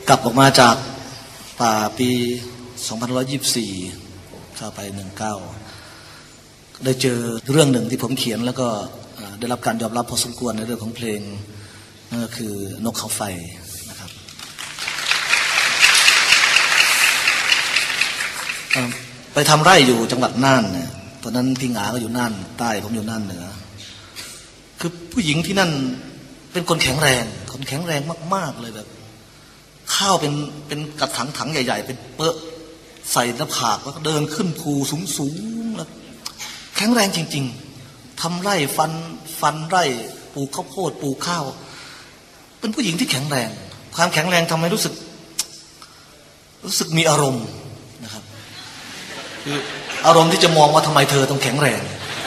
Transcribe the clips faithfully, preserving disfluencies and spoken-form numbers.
กลับออกมาจากป่าปีสองพันห้าร้อยยี่สิบสี่เข้าไปหนึ่งเก้าได้เจอเรื่องหนึ่งที่ผมเขียนแล้วก็ได้รับการยอมรับพอสมควรในเรื่องของเพลงนั่นก็คือนกเขาไฟนะครับไปทำไร่อยู่จังหวัดน่านเนี่ยตอนนั้นพี่หงาก็อยู่น่านใต้ผมอยู่น่านเหนือคือผู้หญิงที่นั่นเป็นคนแข็งแรงคนแข็งแรงมากๆเลยแบบข้าวเป็นเป็นกระถางถังใหญ่ๆเป็นเปอะใส่หน้าผากแล้วก็เดินขึ้นภูสูงๆแล้วแข็งแรงจริงๆทำไร่ฟันฟันไร่ปลูกข้าวโพดปลูกข้าวเป็นผู้หญิงที่แข็งแรงความแข็งแรงทำให้รู้สึกรู้สึกมีอารมณ์นะครับคืออารมณ์ที่จะมองว่าทำไมเธอต้องแข็งแรง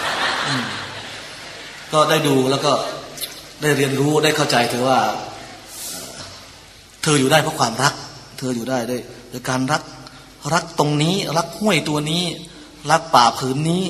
ก็ได้ดูแล้วก็ได้เรียนรู้ได้เข้าใจเธอว่าเธออยู่ได้เพราะความรักเธออยู่ได้ด้วยด้วยการรักรักตรงนี้รักห้วยตัวนี้รักป่าผืนนี้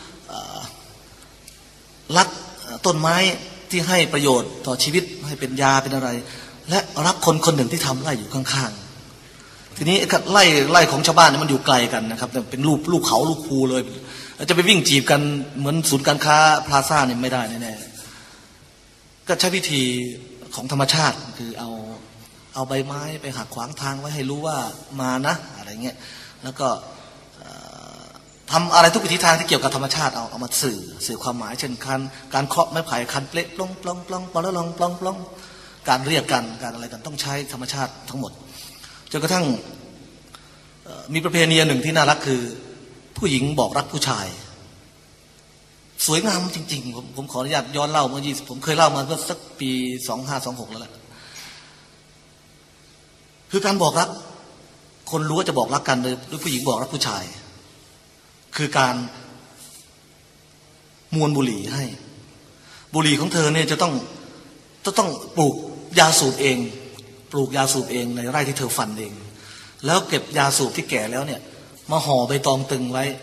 รักต้นไม้ที่ให้ประโยชน์ต่อชีวิตให้เป็นยาเป็นอะไรและรักคนคนหนึ่งที่ทำไร่อยู่ข้างๆทีนี้ไร่ไร่ของชาวบ้านมันอยู่ไกลกันนะครับเป็นรูปลูกเขาลูกภูเลยจะไปวิ่งจีบกันเหมือนศูนย์การค้าพลาซ่าเนี่ยไม่ได้แน่ๆก็ใช้วิธีของธรรมชาติคือเอาเอาใบไม้ไปหักขวางทางไว้ให้รู้ว่ามานะอะไรเงี้ยแล้วก็ทำอะไรทุกวิธีทางที่เกี่ยวกับธรรมชาติเอาเอามาสื่อสื่อความหมายเช่นการการเคาะไม้ไผ่คันเปลปล้องปล้องปล้องปล้องปล้องปล้องปล้องการเรียกกันการอะไรกันต้องใช้ธรรมชาติทั้งหมดจนกระทั่งมีประเพณีหนึ่งที่น่ารักคือผู้หญิงบอกรักผู้ชายสวยงามจริงๆผมผมขออนุญาตย้อนเล่าเมื่อยี่สิบผมเคยเล่ามาเมื่อสักปีสองห้าสองหกแล้วแหละคือการบอกรักคนรู้ว่าจะบอกรักกันโดยด้วยผู้หญิงบอกรักผู้ชายคือการมวนบุหรี่ให้บุหรี่ของเธอเนี่ยจะต้องจะต้องปลูกยาสูบเองปลูกยาสูบเองในไร่ที่เธอฟันเองแล้วเก็บยาสูบที่แก่แล้วเนี่ยมาห่อใบตองตึงไว้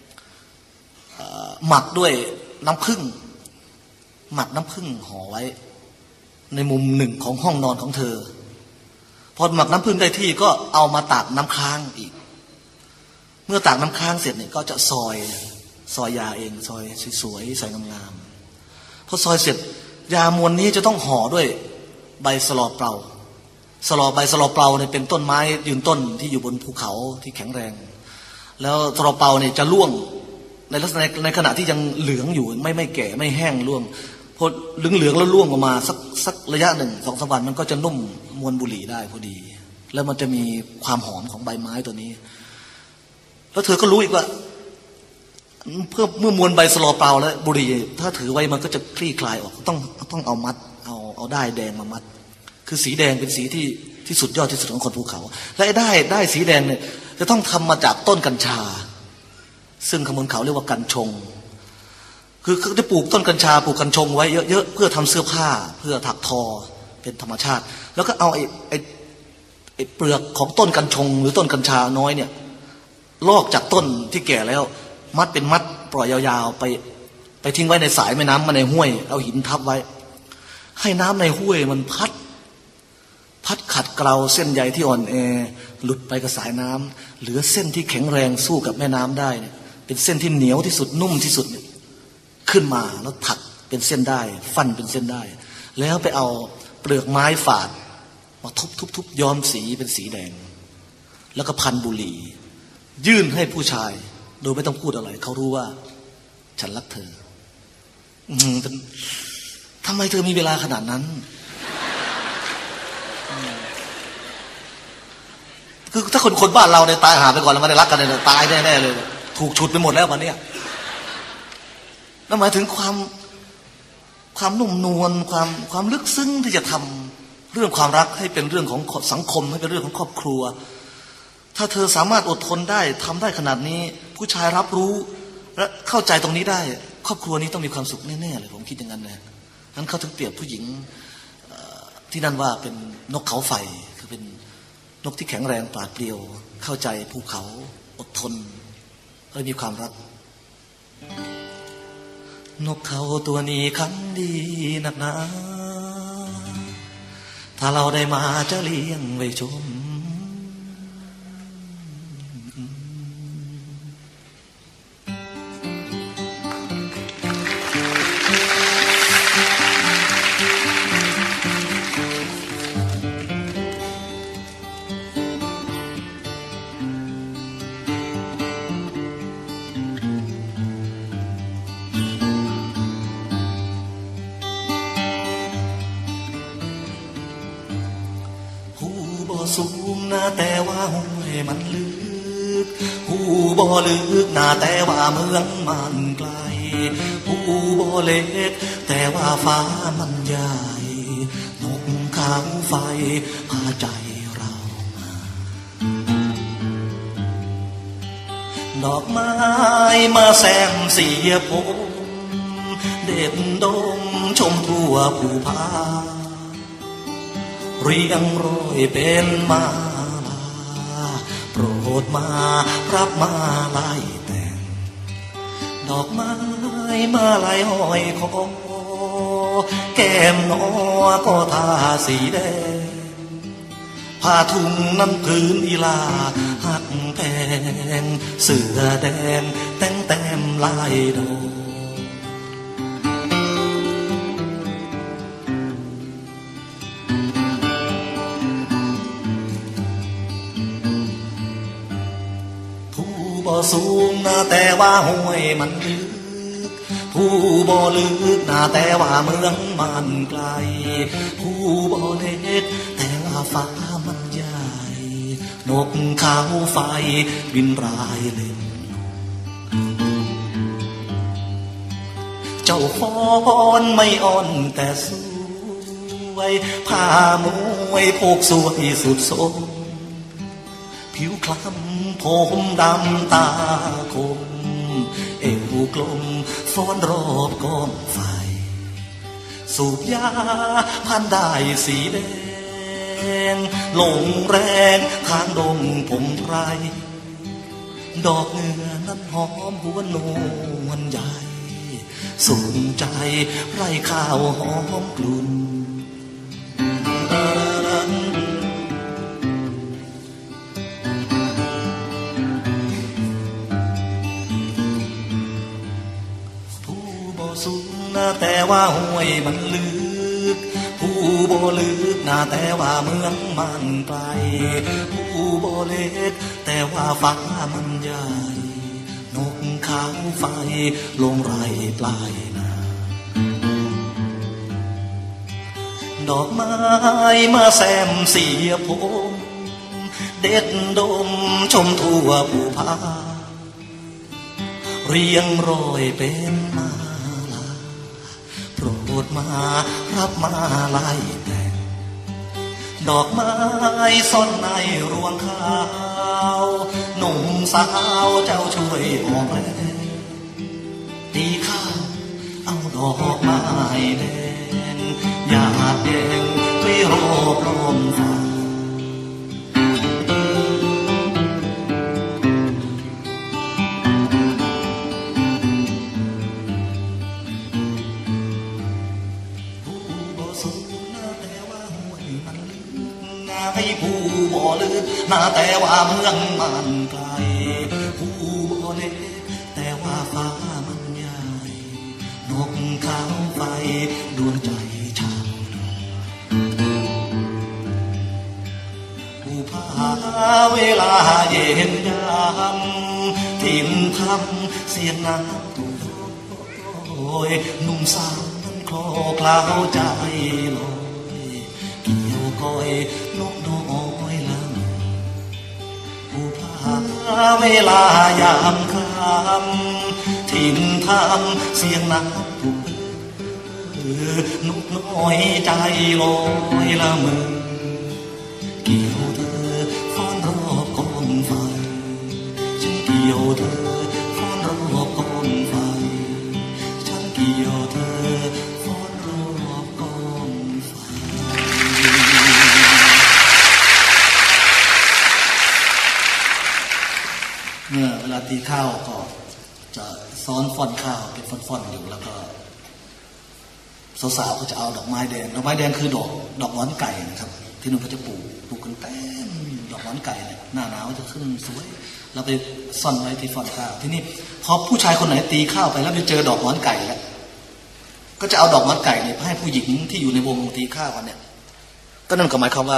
หมักด้วยน้ำผึ้งหมักน้ำผึ้งห่อไว้ในมุมหนึ่งของห้องนอนของเธอพอหมักน้ำผึ้งได้ที่ก็เอามาตากน้ำค้างอีกเมื่อตากน้ำค้างเสร็จเนี่ยก็จะซอยซอยยาเองซอยสวยๆใส่งามๆพอซอยเสร็จยามวลนี้จะต้องห่อด้วยใบสลอเปล่าสลอใบสลอเปล่าเนี่ยเป็นต้นไม้ยืนต้นที่อยู่บนภูเขาที่แข็งแรงแล้วสลอเปล่าเนี่ยจะร่วงในลักษณะในขณะที่ยังเหลืองอยู่ไม่ไม่แก่ไม่แห้งร่วงพอเหลืองเหลืองแล้วร่วงออกมาสักสักระยะหนึ่งสองสามวันมันก็จะนุ่มมวนบุหรี่ได้พอดีแล้วมันจะมีความหอมของใบไม้ตัวนี้แล้วเธอก็รู้อีกว่าเพื่อเมื่อมวนใบสลอเปล่าแล้วบุหรี่ถ้าถือไว้มันก็จะคลี่คลายออกต้องต้องเอามัดเอาเอาด้ายแดงมามัดคือสีแดงเป็นสีที่ที่สุดยอดที่สุดของคนภูเขาและไอ้ด้ายด้ายสีแดงเนี่ยจะต้องทำมาจากต้นกัญชาซึ่งคนบนเขาเรียกว่ากัญชงคือเขาจะปลูกต้นกัญชาปลูกกัญชงไว้เยอะๆเพื่อทำเสื้อผ้าเพื่อถักทอเป็นธรรมชาติแล้วก็เอาไอ้ไอ้ไอ้เปลือกของต้นกัญชงหรือต้นกัญชาน้อยเนี่ยลอกจากต้นที่แก่แล้วมัดเป็นมัดปล่อยยาวๆไปไปทิ้งไว้ในสายแม่น้ำมาในห้วยเอาหินทับไว้ให้น้ำในห้วยมันพัดพัดขัดเกลาเส้นใยที่อ่อนแอหลุดไปกับสายน้ำเหลือเส้นที่แข็งแรงสู้กับแม่น้ำได้เนี่ยเป็นเส้นที่เหนียวที่สุดนุ่มที่สุดเนี่ยขึ้นมาแล้วถักเป็นเส้นได้ฟันเป็นเส้นได้แล้วไปเอาเปลือกไม้ฝาดมาทุบๆๆย้อมสีเป็นสีแดงแล้วก็พันบุหรี่ยื่นให้ผู้ชายโดยไม่ต้องพูดอะไรเขารู้ว่าฉันรักเธออืมทำไมเธอมีเวลาขนาดนั้นคือถ้าคนคนบ้านเราเนี่ยตายหาไปก่อนแล้วไม่ได้รักกันเลยตายแน่ๆเลยถูกฉุดไปหมดแล้ววันนี้นั่นหมายถึงความความนุ่มนวลความความลึกซึ้งที่จะทำเรื่องความรักให้เป็นเรื่องของสังคมให้เป็นเรื่องของครอบครัวถ้าเธอสามารถอดทนได้ทำได้ขนาดนี้ผู้ชายรับรู้และเข้าใจตรงนี้ได้ครอบครัวนี้ต้องมีความสุขแน่ๆเลยผมคิดอย่างนั้นนะนั้นเขาถึงเปรียบผู้หญิงที่นั่นว่าเป็นนกเขาไฟคือเป็นนกที่แข็งแรงปราดเปรียวเข้าใจภูเขาอดทนและมีความรักนกเขาตัวนี้ขันดีนักหนาถ้าเราได้มาจะเลี้ยงไว้ชมสูงนะแต่ว่าห้วยมันลึกหูบ่ลึกนะแต่ว่าเมืองมันไกลหูบ่เล็กแต่ว่าฟ้ามันใหญ่นกเขาไฟพาใจเรามาดอกไม้มาแซมเสียผมเด็ดดมชมทั่วภูผาเรียงร้อยเป็นมาลาโปรดมารับมาลายแต่งดอกไม้มาลายห้อยคอแก้มนอก็ทาสีแดงผ้าทุ่งนั้นพื้นอีลาหักแพงเสื้อแดงแต่งแต้มลายดอกบ่สูงนะแต่ว่าห้วยมันลึกผู้บ่ลึกนะแต่ว่าเมืองมันไกลผู้บ่เล็กแต่ว่าฟ้ามันใหญ่นกเขาไฟบินรายเล่นเจ้าฟ้อนไม่อ่อนแต่สวยผ้ามวยโพกสวยสุดทรงผิวคล้ำผมดำตาคมเอวกลมฟ้อนรอบกองไฟสูบยาพันได้สีแดงลงแรงทางดงผมไพรดอกเงือนั้นหอมหัวนวลใหญ่สูงใจไร่ข้าวหอมกลุ่นสูงนะแต่ว่าห้วยมันลึกผู้บ่ลึกนะแต่ว่าเมืองมันไกลผู้บ่เล็กแต่ว่าฟ้ามันใหญ่นกเขาไฟลงไรปลายนาดอกไม้มาแซมเสียผมเด็ดดมชมทั่วภูผาเรียงรอยเป็นมาโปรดมารับมาลายแต่งดอกไม้ซ่อนในรวงข้าวหนุ่มสาวเจ้าช่วยออกแรงตีข้าวเอาดอกไม้แดงหยาดแดงไปรอบล้อมฟ้าให้ผู้บ่ลึกนะแต่ว่าเมืองมันไกลผู้บ่เล็กแต่ว่าฟ้ามันใหญ่นกเขาไฟดวงใจชาวนาผู้พาเวลาเย็นยามทิมทำเสียงน้ำตุ่โอยหนุ่มสาวนั้นคลอเคล้าใจลอยเกี่ยวก้อยนกน้อยลำผู้พาเวลายามค่ำทิมทำเสียงน้ำตุ่นกน้อยใจลอยละมึงเกี่ยวเธอฟ้อนรอบกองไฟฉันเกี่ยวเธอฟ้อนรอบกองไฟฉันเกี่ยวเธอฟ้อนรอบกองไฟเมื่อเวลาตีข้าวก็จะซ้อนฟ้อนข้าวเป็นฟ้อนๆอยู่แล้วก็สาวๆเขาจะเอาดอกไม้แดงดอกไม้แดงคือดอกดอกหงอนไก่นะครับที่นู่นเขาจะปลูกปลูกกันเต็มดอกหงอนไก่เนี่ยหน้าหนาวจะขึ้นสวยเราไปซ่อนไว้ที่ฟอนข้าวที่นี่พอผู้ชายคนไหนตีข้าวไปแล้วไปเจอดอกหงอนไก่แล้วก็จะเอาดอกหงอนไก่เนี่ยให้ผู้หญิงที่อยู่ในวงตีข้าวกันเนี่ยก็นั่นก็หมายความว่า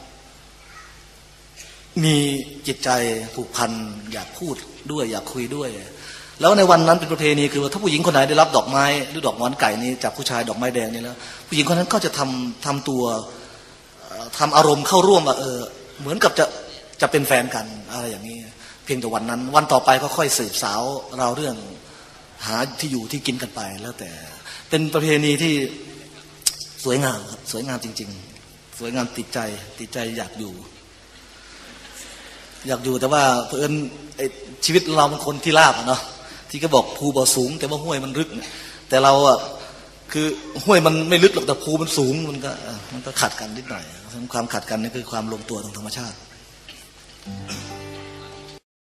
มีจิตใจผูกพันอยากพูดด้วยอยากคุยด้วยแล้วในวันนั้นเป็นประเพณีคือว่าถ้าผู้หญิงคนไหนได้รับดอกไม้หรือดอกหงอนไก่นี้จากผู้ชายดอกไม้แดงนี่แล้วผู้หญิงคนนั้นก็จะทำทำตัวทำอารมณ์เข้าร่วมว่าเออเหมือนกับจะจะเป็นแฟนกันอะไรอย่างนี้เพียงแต่วันนั้นวันต่อไปก็ค่อยสืบสาวเราเรื่องหาที่อยู่ที่กินกันไปแล้วแต่เป็นประเพณีที่สวยงามครับสวยงามจริงๆสวยงามติดใจติดใจอยากอยู่อยากอยู่แต่ว่าเพื่อนชีวิตเราเป็นคนที่ราบเนาะที่ก็บอกภูบ่อสูงแต่ว่าห้วยมันลึกแต่เราอ่ะคือห้วยมันไม่ลึกหรอกแต่ภูมันสูงมันก็มันก็ขัดกันนิดหน่อยความขัดกันนี่คือความลงตัวทางธรรมชาติ